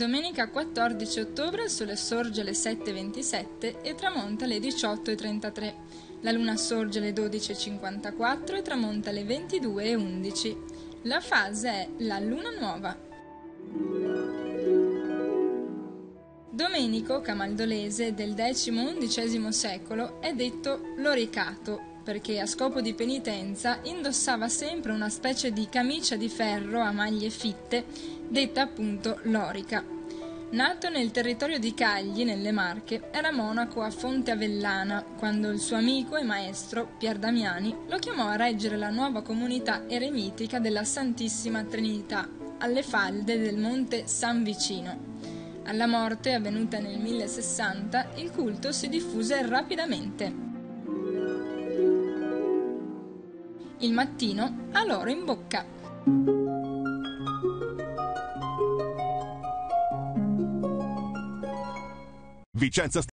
Domenica 14 ottobre il sole sorge alle 7:27 e tramonta alle 18:33. La luna sorge alle 12:54 e tramonta alle 22:11. La fase è la luna nuova. Domenico Camaldolese del X-XI secolo è detto loricato perché a scopo di penitenza indossava sempre una specie di camicia di ferro a maglie fitte, detta appunto lorica. Nato nel territorio di Cagli, nelle Marche, era monaco a Fonte Avellana, quando il suo amico e maestro, Pier Damiani, lo chiamò a reggere la nuova comunità eremitica della Santissima Trinità, alle falde del monte San Vicino. Alla morte, avvenuta nel 1060, il culto si diffuse rapidamente. Il mattino ha l'oro in bocca. Vicenza